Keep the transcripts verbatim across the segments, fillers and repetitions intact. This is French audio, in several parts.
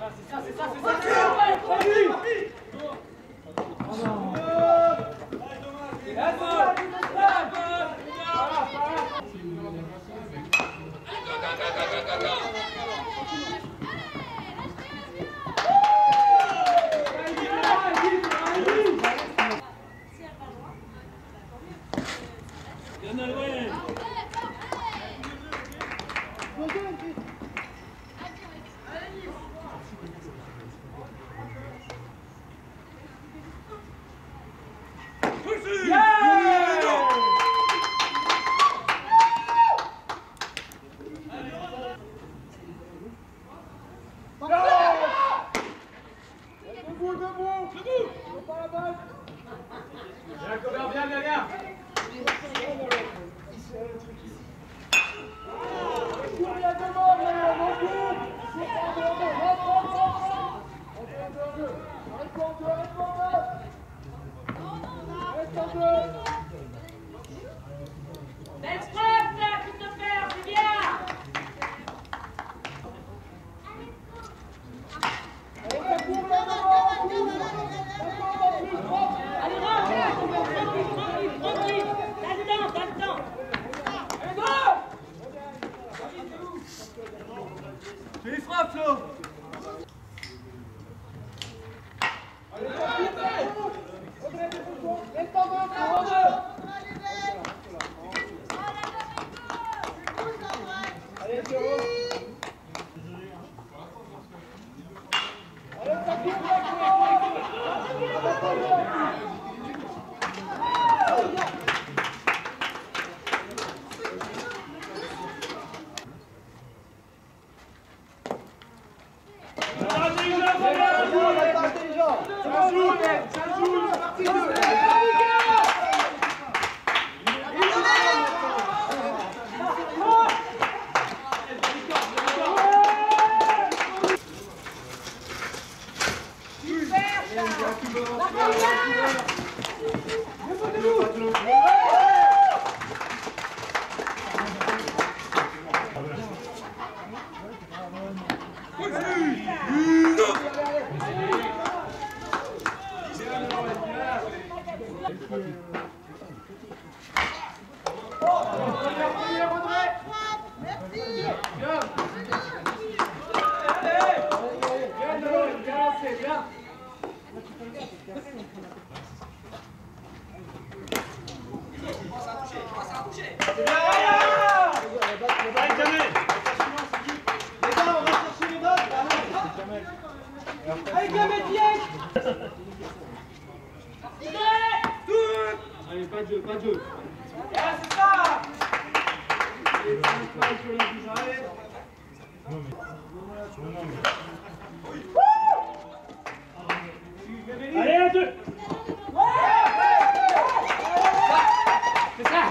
C'est ça, c'est ça, c'est ça, c'est ça. Tu les frappes, Flo. Allez, Théo. Allez, ça court, Allez, pas de jeu, pas de jeu. Ah, c'est ça. Allez, à deux. C'est ça.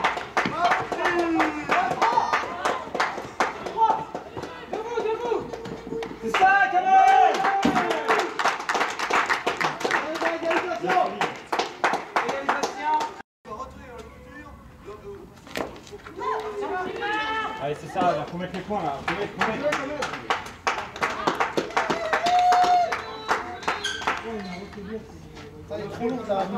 Debout, debout. C'est ça, Kamel. Allez, c'est ça, il faut mettre les points là. Faut mettre, faut mettre. Ça est trop lourd là.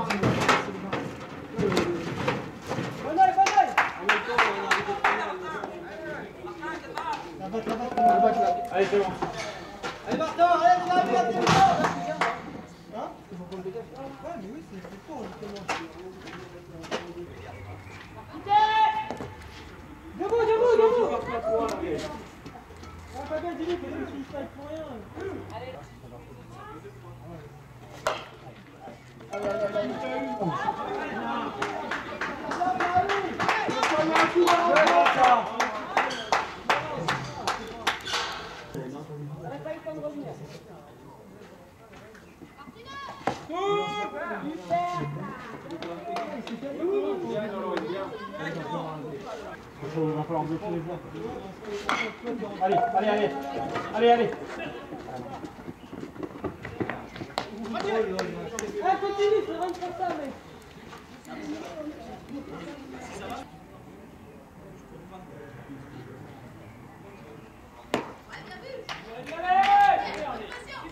Allez, c'est bon. Allez, Martin, allez, viens, viens, viens. Hein? Ouais, mais oui, c'est fort, justement. Debout, debout, debout. On va bien dire que je suis style pour rien. Allez. Allez, allez, allez. Il va falloir bloquer les voies. Allez, allez, allez. Allez, allez. Ah, continue, c'est vraiment pour ça, mec. Allez,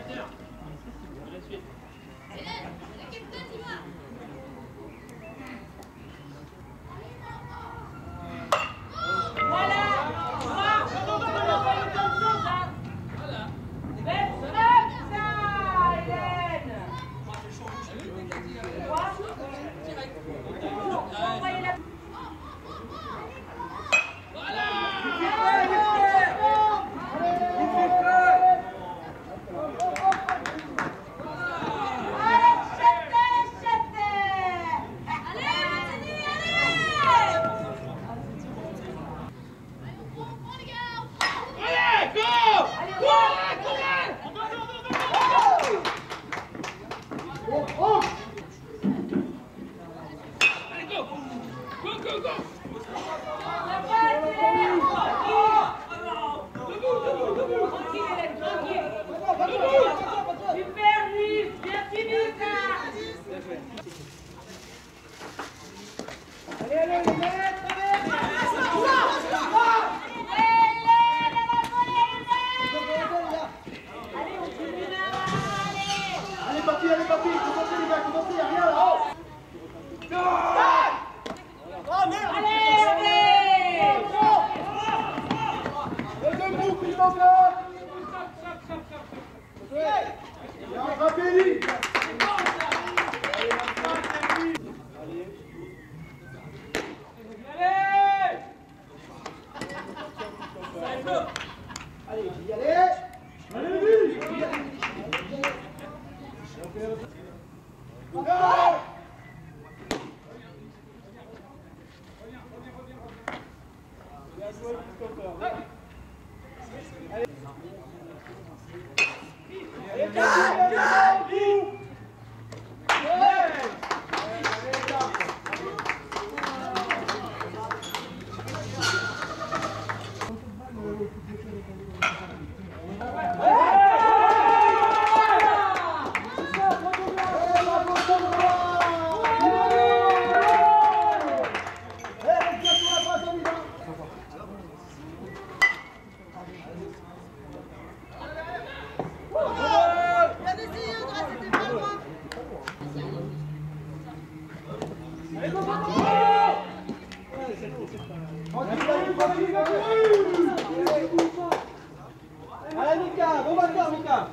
Allez Mika, bon batteur Mika.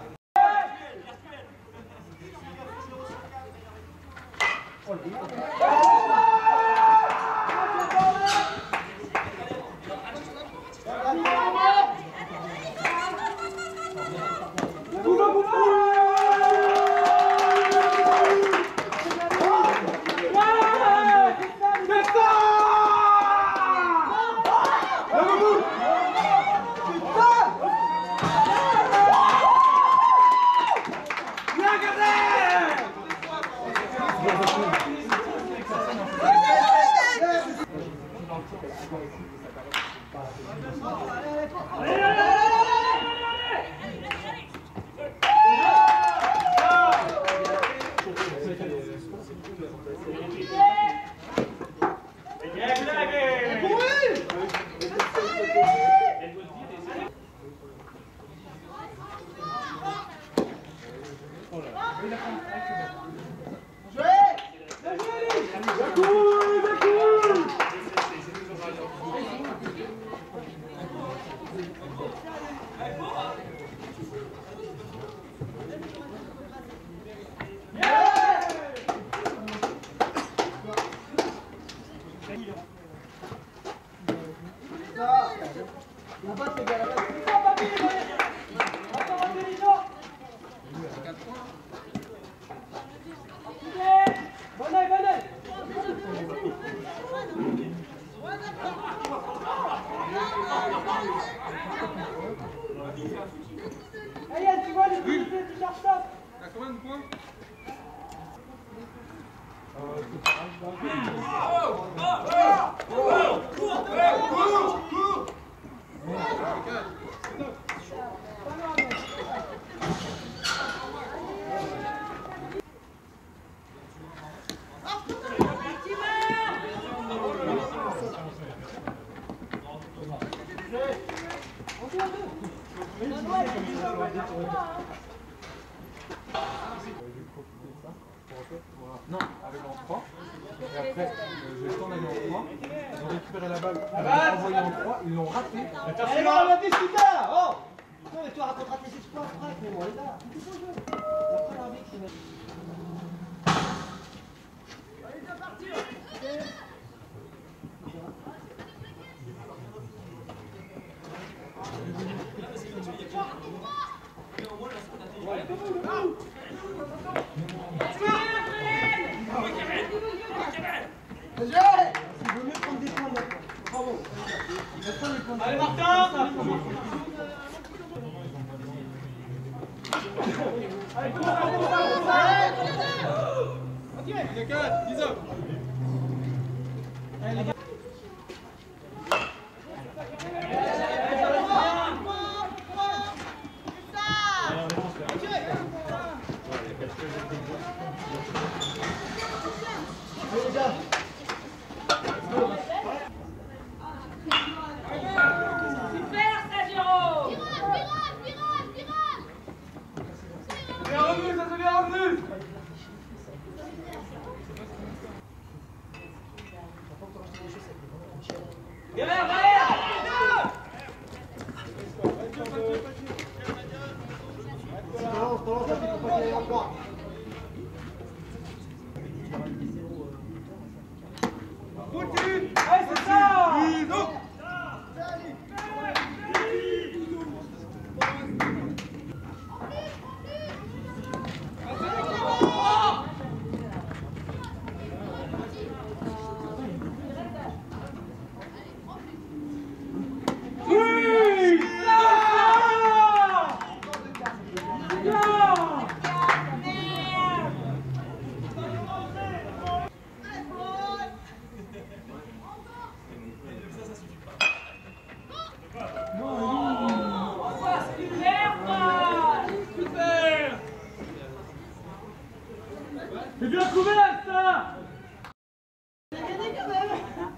Allez, tu vois les petits petits chartons. T'as combien de points? Non, avec en trois. Et après, euh, je t'en aller en trois. Ils ont récupéré la balle, ils l'ont envoyé en trois, ils l'ont raté. Allez, on l'a discuté là. Oh non, mais tu raconteras tes exploits après, mais on est là. Tout est jeu. Après l'arbitre, il va. Allez, c'est parti. Il vaut mieux prendre des points maintenant. Bravo. Allez Martin. Allez, cours, allez, cours, allez. Ok. Il est quatre, dix hommes. Allez les gars. Allez, c'est ça. C'est bien trouvé là, ça. On a gagné quand même.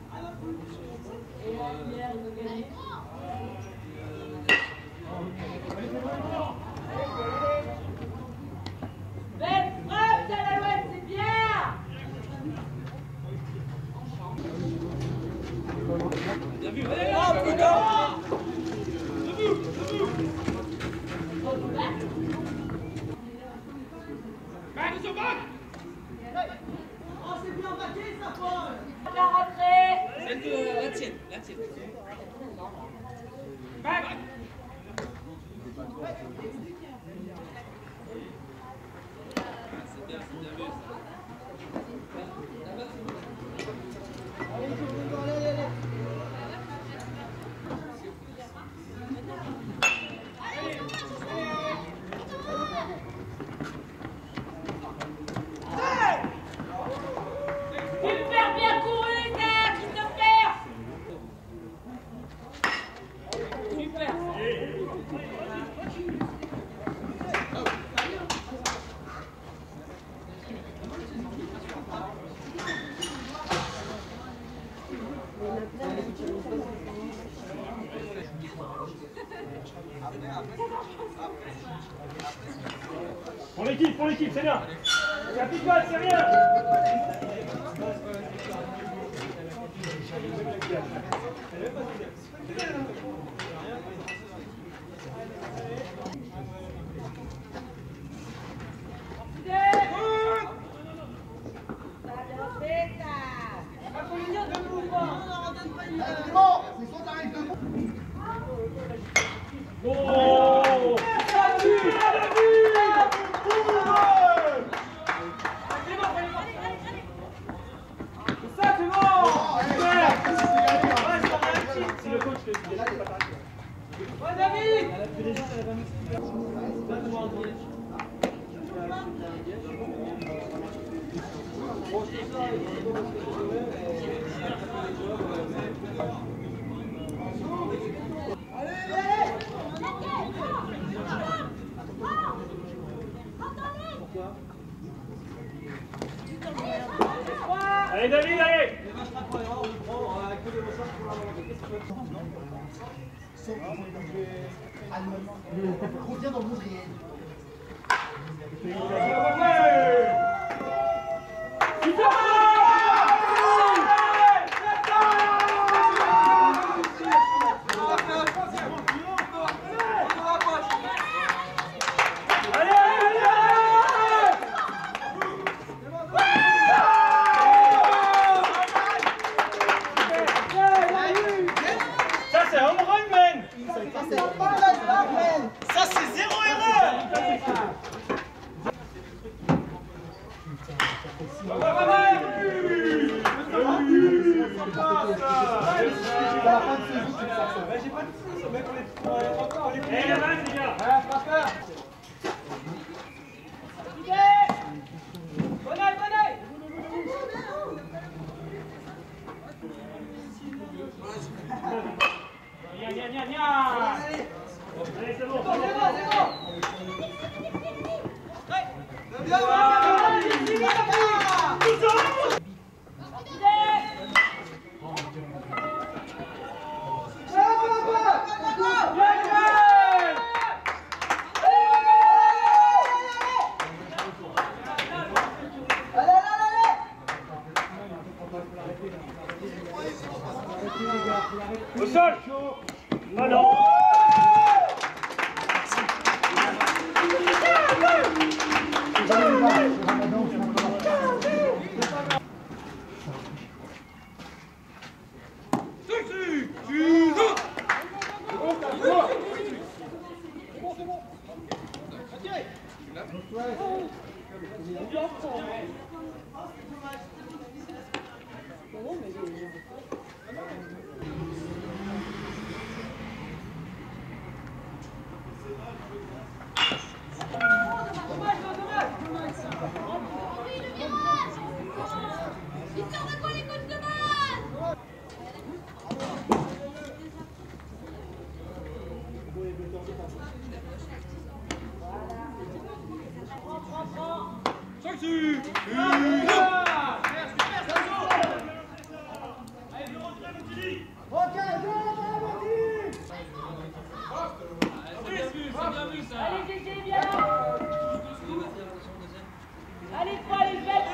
Belle frappe, Tabarouette, c'est bien. Bien vu. Oh putain. Oh, c'est bien baqué ça, Paul. La rentrée. C'est la tienne, la tienne. Back. C'est bien, c'est bien vu ça. Allez, allez, allez. Super bien couru, ça, Christopher. Super. Pour l'équipe, pour l'équipe, c'est bien. Capitaine, c'est rien. Oh! Ça, c'est bon. Si le coach te dit là, t'es pas taré. Ouais, David. Allez, David, allez! Reviens dans le monde réel. Ça c'est zéro erreur. Allez, c'est bon. Au sol. Ah non. Allez, Gégé, viens. Allez, toi, les bêtes,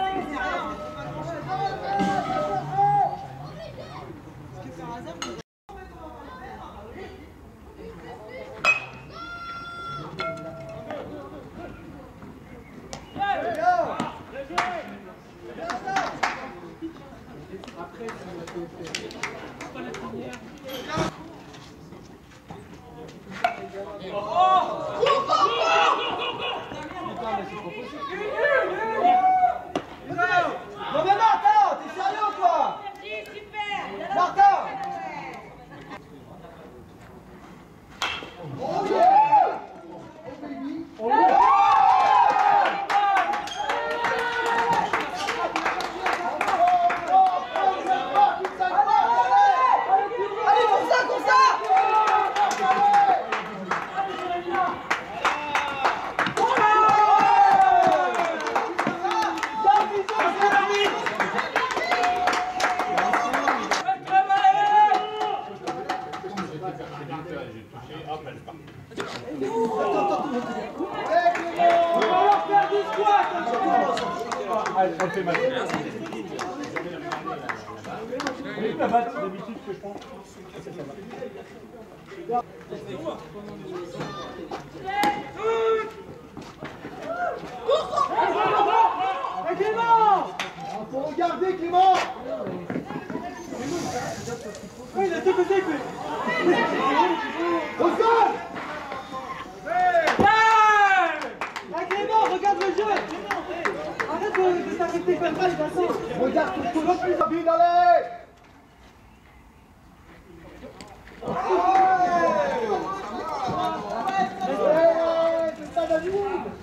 Non mais Martin, t'es sérieux ou quoi? super. Martin. Oh yeah. Oh baby. Oh yeah. Allez, comme ça, comme ça. Allez, on le fait mal. On est la batte d'habitude que je prends. Et Clément! Faut regarder Clément! Oui, il a tout fait, au sol! Ah Clément, regarde le jeu! Arrête de, de t'arrêter comme ça, Vincent! Regarde ton tour plus rapide, allez! C'est ça David!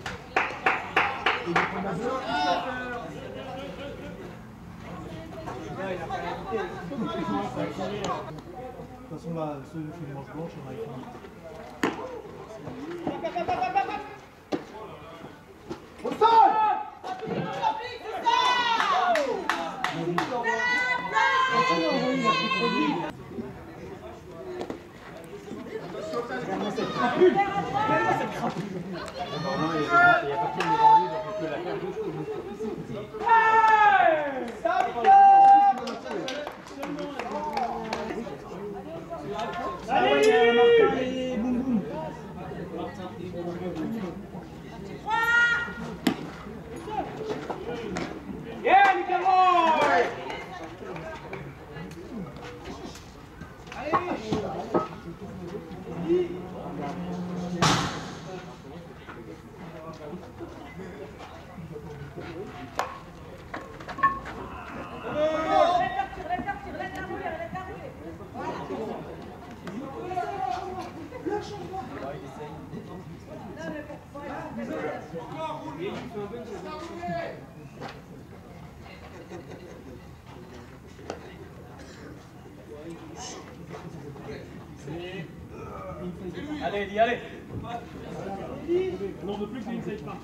De toute façon là, ceux qui font une manche blanche, on a fini. Au sol! Attention, crapule. Quelle cette crapule? Non, il n'y a pas de devant lui, donc on peut la faire jusqu'au bout. Allez, boum boum. Yeah, Nicolas! Allez, dis, allez. On n'en veut plus que l'inside part.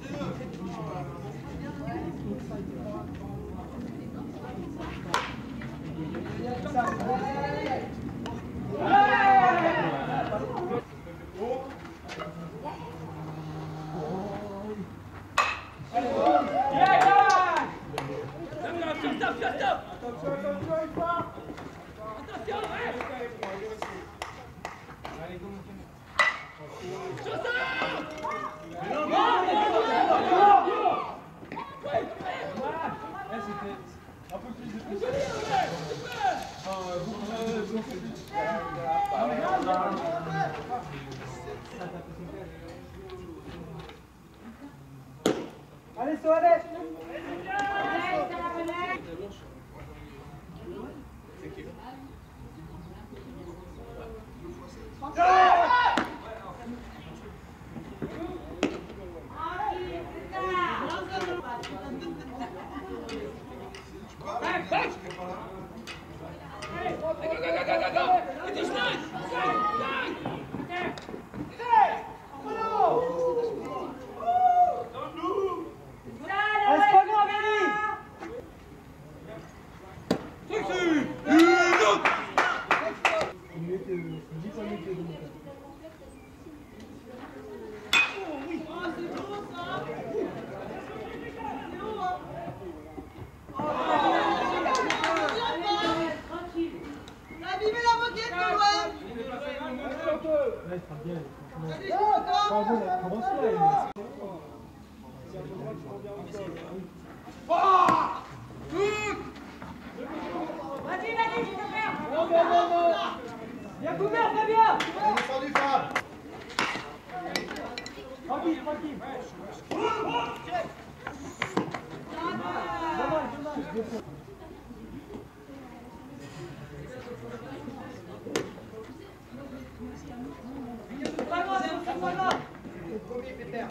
Allez, Soadette. Vas-y, vas-y, je peux faire. Non, non, non, non. Bien couvert, très bien. Descendu, Fab. Tranquille, tranquille. Dommage, dommage. Pas loin, c'est pas loin. Le premier, Peter.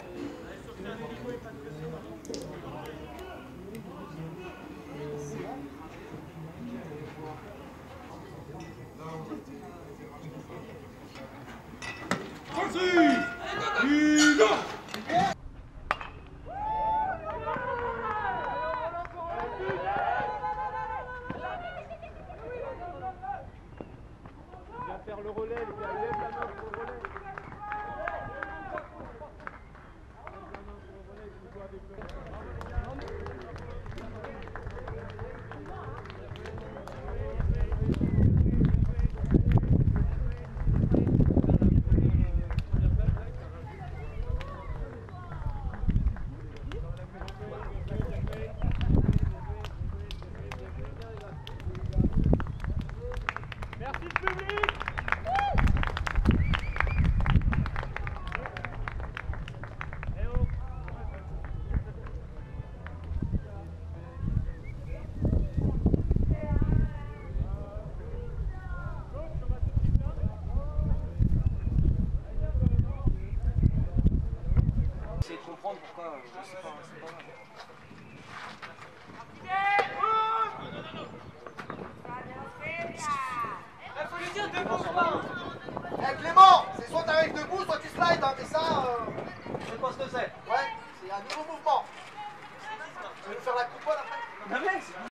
Faire le relais, les gars, lève la main pour le relais. Merci le public. Essayez de comprendre pourquoi c'est pas, c'est pas mal. Eh Clément, c'est soit t'arrives debout, soit tu slides, hein, mais ça, euh, Je sais pas ce que c'est. ouais, c'est un nouveau mouvement.